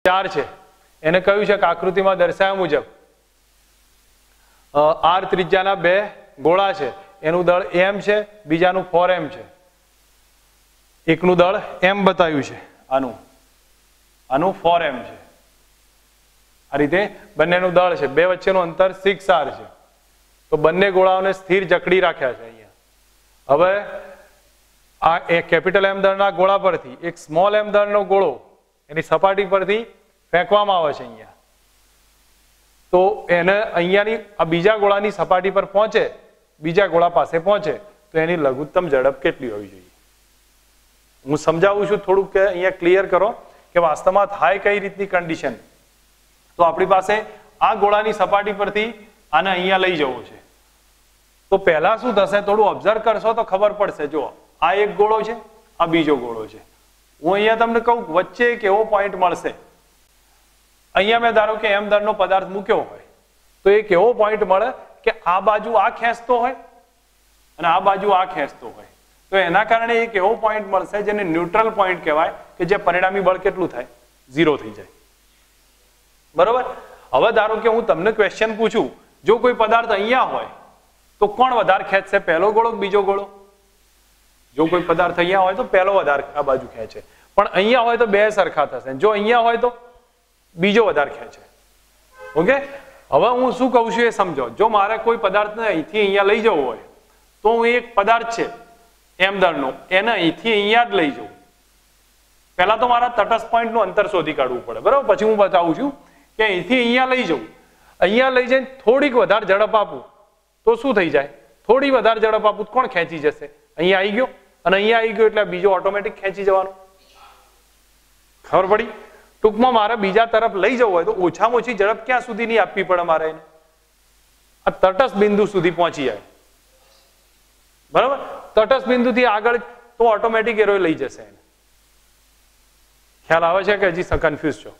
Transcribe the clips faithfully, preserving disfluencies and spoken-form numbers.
ચાર છે એને કહ્યું છે કે આકૃતિમાં દર્શાવ્યા મુજબ આર ત્રિજ્યાના બે ગોળા છે, એનું દળ એમ છે, બીજાનું ફોર એમ છે, એકનું દળ એમ બતાવ્યું છે, આનું આનું ફોર એમ છે. આ રીતે બંનેનું દળ છે, બે વચ્ચેનું અંતર સિક્સ આર છે. તો બંને ગોળાઓને સ્થિર જકડી રાખ્યા છે અહીંયા. હવે આ એ કેપિટલ એમ દળના ગોળા પરથી એક સ્મોલ એમ દળનો ગોળો એની સપાટી પરથી ફેંકવામાં આવે છે અહીંયા. તો એને અહીંયાની આ બીજા ગોળાની સપાટી પર પહોંચે, બીજા ગોળા પાસે પહોંચે તો એની લઘુત્તમ ઝડપ કેટલી હોવી જોઈએ? હું સમજાવું છું થોડુંક કે અહીંયા ક્લિયર કરો કે વાસ્તવમાં થાય કઈ રીતની કન્ડિશન. તો આપણી પાસે આ ગોળાની સપાટી પરથી આને અહીંયા લઈ જવું છે. તો પહેલા શું થશે, થોડું ઓબ્ઝર્વ કરશો તો ખબર પડશે. જો આ એક ગોળો છે, આ બીજો ગોળો છે. હું અહીંયા તમને કહું વચ્ચે એક એવો પોઈન્ટ મળશે, અહીંયા મેં ધારો કે એમ દળનો પદાર્થ મૂક્યો હોય તો એક એવો પોઈન્ટ મળે કે આ બાજુ આ ખેંચતો હોય અને આ બાજુ આ ખેંચતો હોય. તો એના કારણે એક એવો પોઈન્ટ મળશે જેને ન્યુટ્રલ પોઈન્ટ કહેવાય કે જે પરિણામી બળ કેટલું થાય? ઝીરો થઈ જાય. બરોબર. હવે ધારો કે હું તમને ક્વેશ્ચન પૂછું, જો કોઈ પદાર્થ અહીંયા હોય તો કોણ વધારે ખેંચશે, પહેલો ગોળો કે બીજો ગોળો? જો કોઈ પદાર્થ અહીંયા હોય તો પહેલો વધારે આ બાજુ ખેંચે, પણ અહીંયા હોય તો બે સરખા થશે. જો અહીંયા હોય તો બીજો વધારે ખેંચે. ઓકે. હવે હું શું કહું છું એ સમજો. જો મારે કોઈ પદાર્થને અહીંથી અહીંયા લઈ જવો હોય તો હું એક પદાર્થ છે એમ દળનો, એને અહીંથી અહીંયા જ લઈ જવું. પહેલા તો મારા તટસ્થ પોઈન્ટનું અંતર શોધી કાઢવું પડે, બરાબર. પછી હું બતાવું છું કે અહીંથી અહીંયા લઈ જવું. અહીંયા લઈ જઈને થોડીક વધારે ઝડપ આપું તો શું થઈ જાય? થોડી વધારે ઝડપ આપું તો કોણ ખેંચી જશે? અહીંયા આવી ગયો અને અહીંયા આવી ગયો એટલે બીજો ઓટોમેટિક ખેંચી જવાનો. ખબર પડી? ટૂંકમાં મારે બીજા તરફ લઈ જવું હોય તો ઓછામાં ઓછી ઝડપ ક્યાં સુધી નહીં આપવી પડે મારે? એને આ તટસ્થ બિંદુ સુધી પહોંચી જાય. બરાબર. તટસ્થ બિંદુથી આગળ તો ઓટોમેટિક એરો લઈ જશે એને. ખ્યાલ આવે છે કે હજી કન્ફ્યુઝ છો?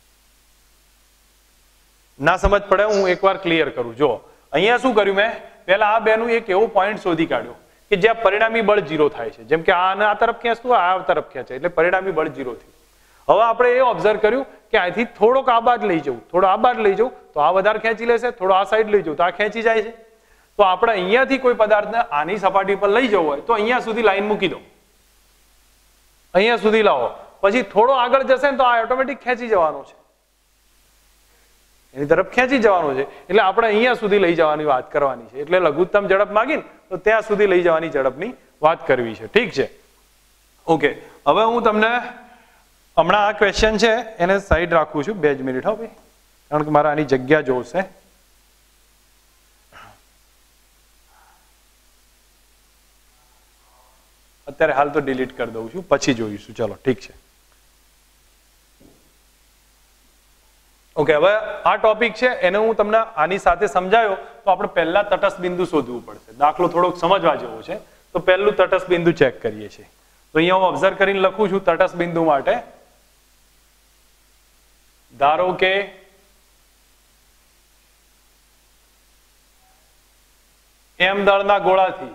ના સમજ પડે હું એકવાર ક્લિયર કરું. જો અહીંયા શું કર્યું મેં, પહેલા આ બેનું એક એવો પોઈન્ટ શોધી કાઢ્યો કે જ્યાં પરિણામી બળ ઝીરો થાય છે. જેમ કે આ આ તરફ ખેંચતું આ તરફ ખેંચે એટલે પરિણામી બળ ઝીરો થયું. હવે આપણે એ ઓબ્ઝર્વ કર્યું કે અહીંથી થોડોક આ બાદ લઈ જવું, થોડો આ બાદ લઈ જવું તો આ વધારે ખેંચી લેશે, થોડો આ સાઈડ લઈ જવું તો આ ખેંચી જાય છે. તો આપણે અહીંયાથી કોઈ પદાર્થને આની સપાટી પર લઈ જવું હોય તો અહીંયા સુધી લાઈન મૂકી દો, અહીંયા સુધી લાવો, પછી થોડો આગળ જશે ને તો આ ઓટોમેટિક ખેંચી જવાનો છે, એની તરફ ખેંચી જવાનું છે. એટલે આપણે અહીંયા સુધી લઈ જવાની વાત કરવાની છે. એટલે લઘુત્તમ ઝડપ માગીને તો ત્યાં સુધી લઈ જવાની ઝડપની વાત કરવી છે. ઠીક છે? ઓકે. હવે હું તમને હમણાં આ ક્વેશ્ચન છે એને સાઈડ રાખું છું, બે જ મિનિટ હો ભાઈ, કારણ કે મારે આની જગ્યા જોશે. અત્યારે હાલ તો ડિલીટ કરી દઉં છું, પછી જોઈશું. ચલો ઠીક છે. ઓકે. હવે આ ટોપિક છે એને હું તમને આની સાથે સમજાયો તો આપણે પહેલા તટસ્થ બિંદુ શોધવું પડશે. દાખલો થોડોક સમજવા જેવો છે તો પહેલું તટસ્થ બિંદુ ચેક કરીએ છીએ. તો અહીંયા હું ઓબ્ઝર્વ કરીને લખું છું તટસ્થ બિંદુ માટે. ધારો કે એમ દળના ગોળાથી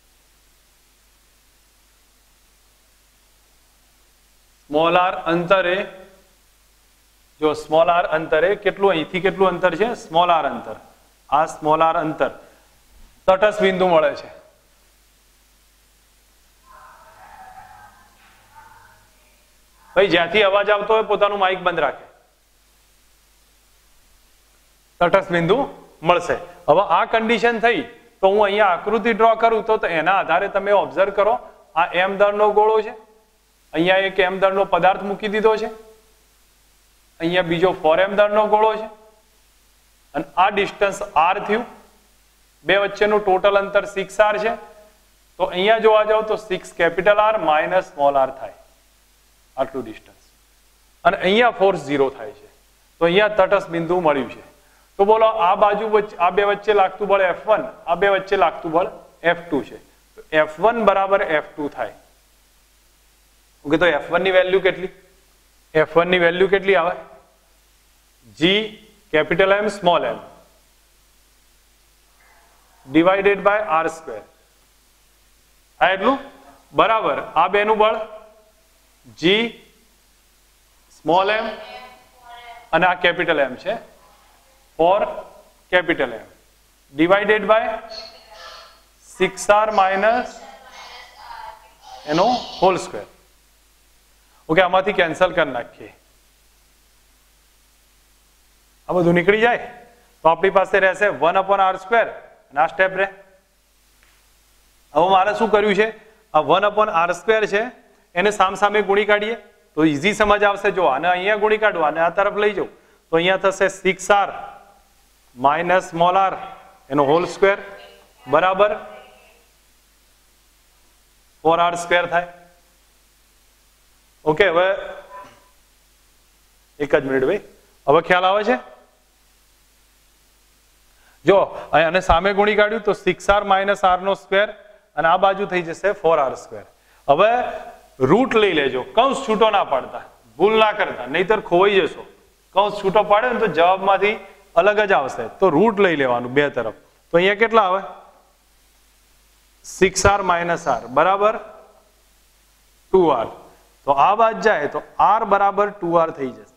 સ્મોલ આર અંતરે, જો સ્મોલ આર અંતરે કેટલું, અહીંથી કેટલું અંતર છે? સ્મોલ આર અંતર. આ સ્મોલ આર અંતર તટસ્થ બિંદુ મળે છે. ભાઈ જ્યાંથી અવાજ આવતો હોય પોતાનું માઇક બંધ રાખે. તટસ્થ બિંદુ મળશે. હવે આ કન્ડિશન થઈ તો હું અહીંયા આકૃતિ ડ્રો કરું તો એના આધારે તમે ઓબ્ઝર્વ કરો. આ એમ દળનો ગોળો છે, અહીંયા એક એમ દળનો પદાર્થ મૂકી દીધો છે, અહીંયા બીજો ફોર એમ દળનો ગોળો છે અને આ ડિસ્ટન્સ આર થયું. બે વચ્ચેનું ટોટલ અંતર સિક્સ આર છે. તો અહીંયા જોવા જાવ તો six capital R minus small R થાય, આટલું ડિસ્ટન્સ. અને અહીંયા ફોર્સ ઝીરો થાય છે. તો અહીંયા તટસ્થ બિંદુ મળ્યું છે. તો બોલો આ બાજુ વચ્ચે, આ બે વચ્ચે લાગતું બળ એફ વન, આ બે વચ્ચે લાગતું બળ એફ ટુ છે. તો એફ વન બરાબર એફ ટુ થાય. ઓકે. તો એફ વન ની વેલ્યુ કેટલી? એફ વન ની વેલ્યુ કેટલી આવે? G capital M small M divided by R square. આ એટલું બરાબર. આ બેનું બળ જી સ્મોલ એમ અને આ કેપિટલ એમ છે, four capital M divided by six R minus એનો હોલ સ્ક્વેર. ઓકે, આમાંથી કેન્સલ કરી નાખીએ, આ બધું નીકળી જાય તો આપણી પાસે રહેશે વન અપોન આર સ્ક્વેર અને આ સ્ટેપ રહે. હવે મારે શું કર્યું છે, આ વન અપોન આર સ્ક્વેર છે એને સામ સામે ગુણી કાઢીએ તો ઈઝી સમજ આવશે. જો આને અહીંયા ગુણી કાઢો અને આ તરફ લઈ જાઓ તો અહીંયા થશે six R minus small R એનો હોલ સ્ક્વેર બરાબર ફોર આર સ્ક્વેર થાય. ઓકે, હવે એક જ મિનિટ ભાઈ, હવે ખ્યાલ આવે છે? જો અહીંયા સામે ગુણી કાઢ્યું તો સિક્સ આર માઇનસ આર નો સ્ક્વેર અને આ બાજુ થઈ જશે ફોર આર સ્ક્વેર. હવે રૂટ લઈ લેજો, કૌંસ છૂટો ના પાડતા, ભૂલ ના કરતા, નહીતર ખોવાઈ જશો. કૌંસ છૂટો પાડે ને તો જવાબમાંથી અલગ જ આવશે. તો રૂટ લઈ લેવાનું બે તરફ. તો અહીંયા કેટલા આવે? સિક્સ આર માઇનસ આર બરાબર ટુ આર. તો આ બાદ જાય તો આર બરાબર ટુ આર થઈ જશે.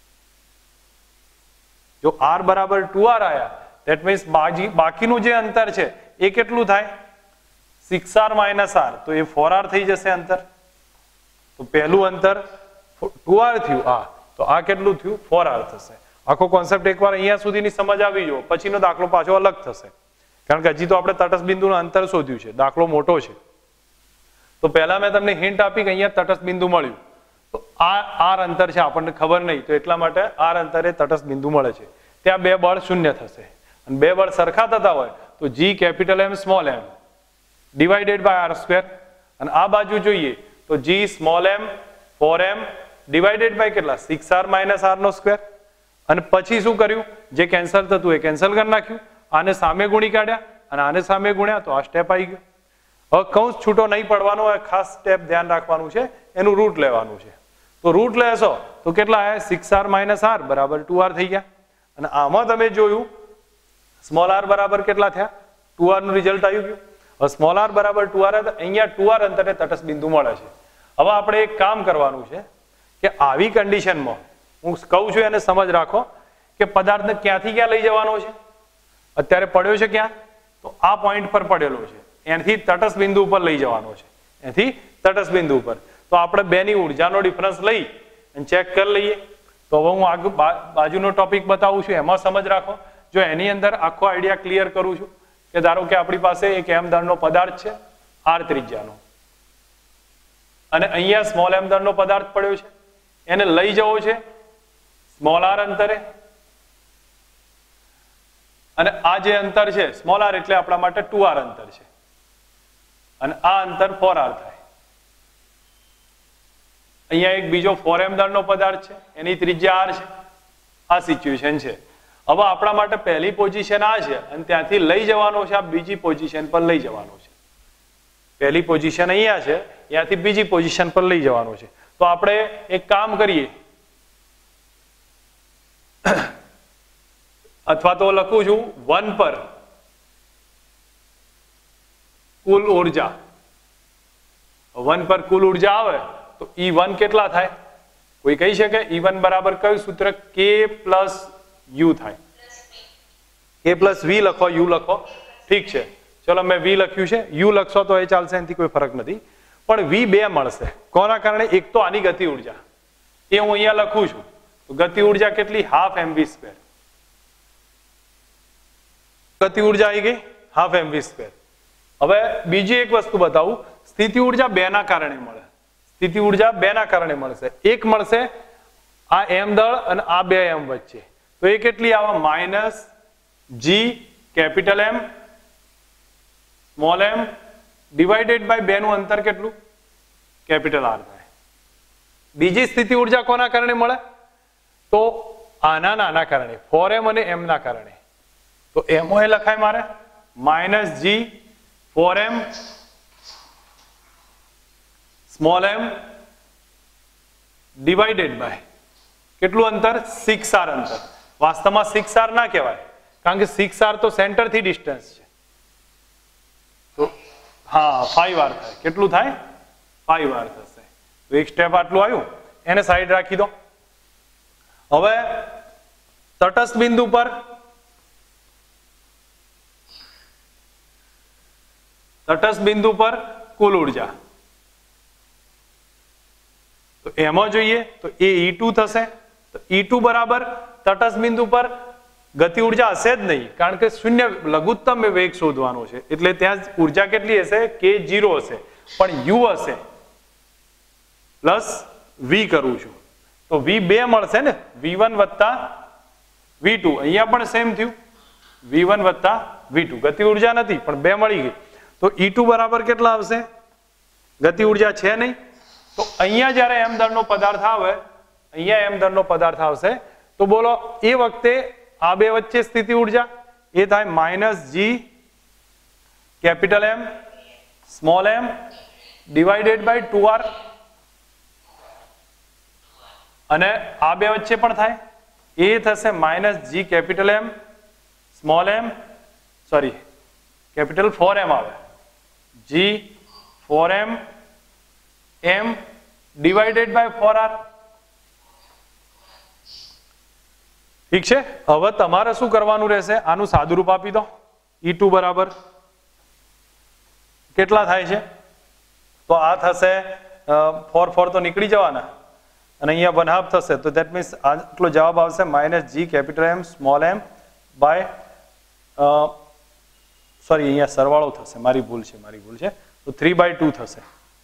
જો આર બરાબર ટુ આર આયા ધેટ મીન્સ બાકીનું જે અંતર છે એ કેટલું થાય? સિક્સ આર માઇનસ આર, તો એ ફોર આર થઈ જશે અંતર. તો પહેલું અંતર ટુ આર થયું, આ તો આ કેટલું થયું? ફોર આર થશે. આખો કોન્સેપ્ટ એકવાર અહીંયા સુધીની સમજ આવી જો, પછીનો દાખલો પાછો અલગ થશે, કારણ કે હજી તો આપણે તટસ્થ બિંદુનું અંતર શોધ્યું છે, દાખલો મોટો છે. તો પહેલા મેં તમને હિન્ટ આપી કે અહીંયા તટસ્થ બિંદુ મળ્યું, તો આ આર અંતર છે, આપણને ખબર નહીં, તો એટલા માટે આર અંતરે તટસ્થ બિંદુ મળે છે. ત્યાં બે બળ શૂન્ય થશે અને બે બળ સરખા થતા હોય તો G capital M small M divided by R square, અને આ બાજુ જોઈએ તો G small M four M divided by કેટલા? સિક્સ આર માઇનસ આર નો સ્ક્વેર. અને પછી શું કર્યું? જે કેન્સલ થતું એ કેન્સલ કરી નાખ્યું, આને સામે ગુણી કાઢ્યા અને આને સામે ગુણ્યા તો આ સ્ટેપ આવી ગયો. હવે કૌંસ છૂટો નહીં પડવાનો હોય, ખાસ સ્ટેપ ધ્યાન રાખવાનું છે, એનું રૂટ લેવાનું છે. તો રૂટ લેશો તો કેટલા આવ્યા? સિક્સ આર માઇનસ આર બરાબર ટુ આર થઈ ગયા. અને આમાં તમે જોયું સ્મોલ આર બરાબર કેટલા થયા? ટુ આર નું રિઝલ્ટ આવી ગયું. હવે સ્મોલ આર બરાબર ટુ આર, અહીંયા ટુ આર અંતરે તટસ્થ બિંદુ મળે છે. હવે આપણે એક કામ કરવાનું છે કે આવી કન્ડિશનમાં હું કહું છું એને સમજ રાખો કે પદાર્થને ક્યાંથી ક્યાં લઈ જવાનો છે. અત્યારે પડ્યો છે ક્યાં? તો આ પોઈન્ટ પર પડેલો છે, એનાથી તટસ્થ બિંદુ ઉપર લઈ જવાનો છે, એનાથી તટસ્થ બિંદુ ઉપર. તો આપણે બેની ઉર્જાનો ડિફરન્સ લઈ અને ચેક કરી લઈએ. તો હવે હું આગળ બાજુનો ટોપિક બતાવું છું, એમાં સમજ રાખો. જો એની અંદર આખો આઈડિયા ક્લિયર કરું છું કે ધારો કે આપણી પાસે એક એમ દળનો પદાર્થ છે આર ત્રિજ્યાનો, અને અહીંયા સ્મોલ એમ દળનો પદાર્થ પડ્યો છે, એને લઈ જવો છે સ્મોલ આર અંતરે, અને આ જે અંતર છે સ્મોલ આર એટલે આપણા માટે ટુ આર અંતર છે, અને આ અંતર ફોર આર થાય. અહીંયા એક બીજો ફોર એમ દળનો પદાર્થ છે, એની ત્રિજ્યા આર છે. આ સિચ્યુએશન છે. હવે આપણા માટે પહેલી પોઝિશન આ છે અને ત્યાંથી લઈ જવાનો છે આ બીજી પોઝિશન પર લઈ જવાનો છે. પહેલી પોઝિશન અહીંયા છે, ત્યાંથી બીજી પોઝિશન પર લઈ જવાનો છે. તો આપણે એક કામ કરીએ, અથવા તો લખું છું વન પર કુલ ઉર્જા. વન પર કુલ ઉર્જા આવે તો ઈ વન કેટલા થાય? કોઈ કહી શકે? ઈ વન બરાબર કયું સૂત્ર? કે પ્લસ યુ થાય. કે પ્લસ વી લખો, યુ લખો, ઠીક છે. ચલો મેં વી લખ્યું છે, યુ લખશો તો એ ચાલશે, એનાથી કોઈ ફરક નથી. પણ વી બે મળશે. કોના કારણે? એક તો આની ગતિ ઉર્જા, એ હું અહીંયા લખું છું. તો ગતિ ઉર્જા કેટલી? Half M V square. ગતિ ઉર્જા આવી ગઈ હાફ એમ વી સ્ક્વેર. હવે બીજી એક વસ્તુ બતાવું, સ્થિતિ ઉર્જા બે ના કારણે મળે. સ્થિતિ ઉર્જા બે ના કારણે મળશે. એક મળશે આ એમ દળ અને આ બે એમ વચ્ચે, તો એ કેટલી આવે? Minus G capital M small M divided by બે નું અંતર કેટલું? કેપિટલ આર થાય. બીજી સ્થિતિ ઉર્જા કોના કારણે મળે? તો આના નાના કારણે, ફોર એમ અને એમ ના કારણે. તો એમ એ લખાય મારે minus G four M small M divided by કેટલું અંતર? સિક્સ આર અંતર. વાસ્તવમાં સિક્સ આર ના કહેવાય, કારણ કે સિક્સ આર તો સેન્ટર થી ડિસ્ટન્સ છે. તો હા ફાઈવ આર થાય. કેટલું થાય? ફાઈવ આર થશે. તો એક સ્ટેપ આટલું આવ્યું, એને સાઈડ રાખી દો. હવે તટસ્થ બિંદુ પર તટસ્થ બિંદુ પર કુલ ઉર્જા, તો એમાં જોઈએ તો એ ઈ ટુ થશે. તો ઈ ટુ બરાબર તટસ્થ બિંદુ પર ગતિ ઉર્જા હશે જ નહીં, કારણ કે શૂન્ય લઘુત્તમ વેગ શોધવાનો છે, એટલે ત્યાં ઉર્જા કેટલી હશે? કે ઝીરો હશે. પણ યુ હશે પ્લસ વી કરું છું તો વી બે મળશે ને, વી વન વત્તા વી ટુ. અહીંયા પણ સેમ થયું, વી વન વત્તા વી ટુ. ગતિ ઉર્જા નથી પણ બે મળી ગઈ. તો ઈ ટુ બરાબર કેટલા આવશે? ગતિ ઉર્જા છે નહીં, તો અહીંયા જ્યારે એમ દળનો પદાર્થ આવે, અહીંયા એમ દળનો પદાર્થ આવશે તો બોલો એ વખતે આ બે વચ્ચે સ્થિતિ ઉર્જા એ થાય minus G capital M small M divided by two R, અને આ બે વચ્ચે પણ થાય એ થશે minus G capital M small M sorry capital four M આવે, G four M M divided by four R. ઠીક છે. હવે તમારે શું કરવાનું રહેશે? આનું સાદુરૂપ આપી દો. ઈ ટુ બરાબર કેટલા થાય છે? તો આ થશે ફોર ફોર તો નીકળી જવાના અને અહીંયા વન હાફ થશે, તો દેટ મીન્સ આટલો જવાબ આવશે minus G capital M small M by sorry અહીંયા સરવાળો થશે, મારી ભૂલ છે મારી ભૂલ છે તો થ્રી બાય ટુ થશે.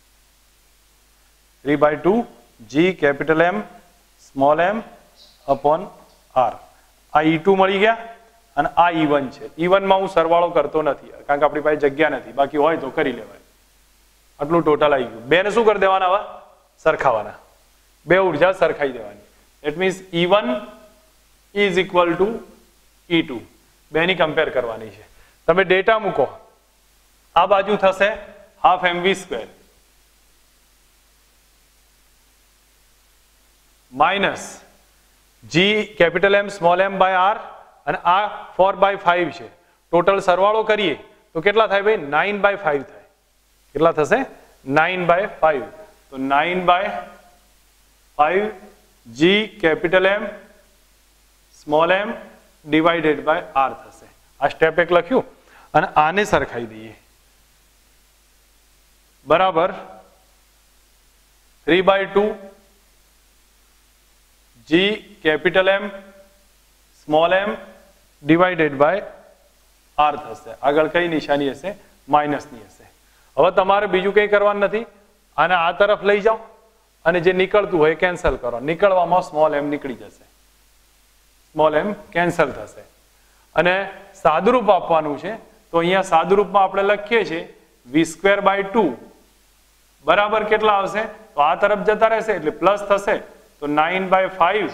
Three by two G capital M small M upon R. આ ઈ ટુ મળી ગયા અને આ ઈ વન છે. ઈ વન માં હું સરવાળો કરતો નથી કારણ કે આપણી પાસે જગ્યા નથી, બાકી હોય તો કરી લેવાય. આટલું ટોટલ આવી ગયું. બે ને શું કરી દેવાના? હવે સરખાવાના, બે ઉર્જા સરખાઈ દેવાની. It means E one is equal to E two, બેની કમ્પેર કરવાની છે. તમે ડેટા મૂકો, આ બાજુ થશે half M V square minus G capital M small M by R, અને આ ફોર બાય ફાઈવ છે. ટોટલ સરવાળો કરીએ તો કેટલા થાય ભાઈ? નાઇન બાય ફાઈવ થાય. કેટલા થશે? Nine by five. તો nine by five G capital M small M divided by R થશે. આ સ્ટેપ એક લખ્યું અને આને સરખાઈ દઈએ. બરાબર three by two G capital M small M divided by R થશે. આગળ કઈ નિશાની હશે? માઇનસની હશે. હવે તમારે બીજું કંઈ કરવાનું નથી, આને આ તરફ લઈ જાઓ અને જે નીકળતું હોય કેન્સલ કરો. નીકળવામાં સ્મોલ એમ નીકળી જશે, સ્મોલ એમ કેન્સલ થશે. અને સાદુરૂપ આપવાનું છે તો અહીંયા સાદુરૂપમાં આપણે લખીએ છીએ વી સ્ક્વેર બાય ટુ બરાબર કેટલા આવશે? તો આ તરફ જતા રહેશે એટલે પ્લસ થશે, તો nine by five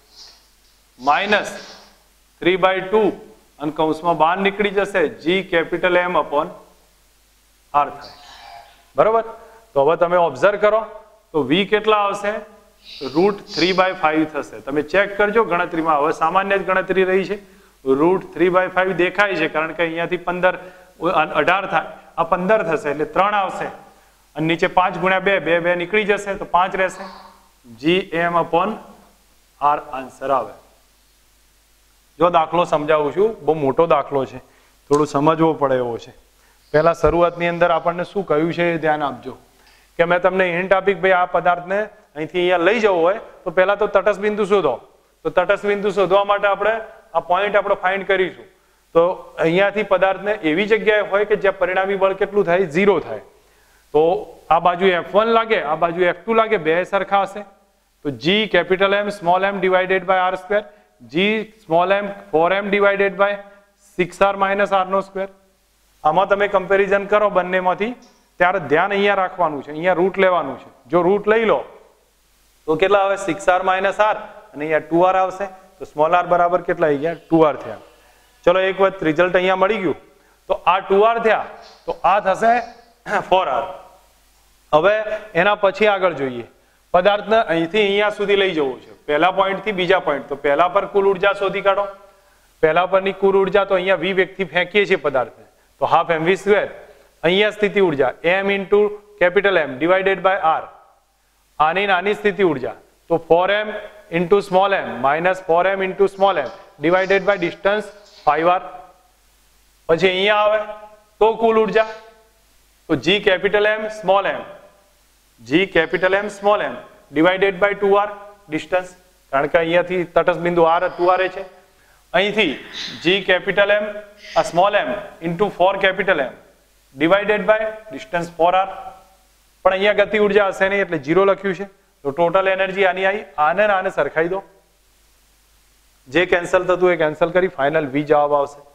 minus three by two અને કૌંસમાં બહાર નીકળી જશે G capital M upon R થાય. બરોબર. તો હવે તમે ઓબ્ઝર્વ કરો તો વી કેટલા આવશે? રૂટ થ્રી બાય ફાઈવ થશે. તમે ચેક કરજો ગણતરીમાં, હવે સામાન્ય જ ગણતરી રહી છે. રૂટ થ્રી બાય ફાઈવ દેખાય છે કારણ કે અહીંયાથી પંદર અઢાર થાય, આ પંદર થશે એટલે ત્રણ આવશે અને નીચે પાંચ ગુણ્યા બે બે બે નીકળી જશે તો પાંચ રહેશે. G M upon R answer આવે. જો દાખલો સમજાવું છું, બહુ મોટો દાખલો છે, થોડું સમજવો પડે એવો છે. પહેલા શરૂઆતની અંદર આપણને શું કહ્યું છે એ ધ્યાન આપજો કે મેં તમને હિન્ટ આપી કે ભાઈ આ પદાર્થને અહીંથી અહીંયા લઈ જવો હોય તો પહેલા તો તટસ્થ બિંદુ શોધો. તો તટસ્થ બિંદુ શોધવા માટે આપણે આ પોઈન્ટ આપણે ફાઇન્ડ કરીશું. તો અહીંયાથી પદાર્થને એવી જગ્યાએ હોય કે જ્યાં પરિણામી બળ કેટલું થાય? ઝીરો થાય. તો આ બાજુ એફ વન લાગે, આ બાજુ એફ ટુ લાગે, બે સરખા હશે. તો G capital M small M divided by R square, G small M four M divided by six R minus R નો સ્ક્વેર. આમાં તમે કમ્પેરિઝન કરો બંનેમાંથી ત્યારે ધ્યાન અહીંયા રાખવાનું છે, અહીંયા રૂટ લેવાનું છે. જો રૂટ લઈ લો તો કેટલા આવે? સિક્સ આર માઇનસ આર અને અહીંયા ટુ આર આવશે. તો સ્મોલ આર બરાબર કેટલા આવી ગયા? ટુ આર થયા. ચલો એક વખત રિઝલ્ટ અહીંયા મળી ગયું તો આ ટુ આર થયા તો આ થશે ફોર આર. હવે એના પછી આગળ જોઈએ, પદાર્થને અહીંથી અહીંયા સુધી લઈ જવું છે, પહેલા પોઈન્ટ થી બીજા પોઈન્ટ. તો પહેલા પર કુલ ઉર્જા શોધી કાઢો. પહેલા પરની કુલ ઉર્જા તો અહીંયા વી વ્યક્તિ ફેંકીએ છીએ પદાર્થને, તો હાફ એમ વી સ્ક્વેર. અહીંયા સ્થિતિ ઉર્જા M into capital M divided by R. આની નાની સ્થિતિ ઉર્જા તો four M into small M minus four M into small M divided by distance five R. પછી અહીંયા આવે તો કુલ ઉર્જા તો G capital M small M, G capital M small M divided by two R distance, કારણ કે અહીંયાથી તટસ્થ બિંદુ આર ટુ આર છે. અહીંથી જી કેપિટલ એમ આ small M into four capital M divided by distance four R. પણ અહીંયા ગતિ ઉર્જા હશે નહીં એટલે જીરો લખ્યું છે. તો ટોટલ એનર્જી આની આવી. આને આને સરખાઈ દો, જે કેન્સલ થતું એ કેન્સલ કરી ફાઇનલ વી જવાબ આવશે.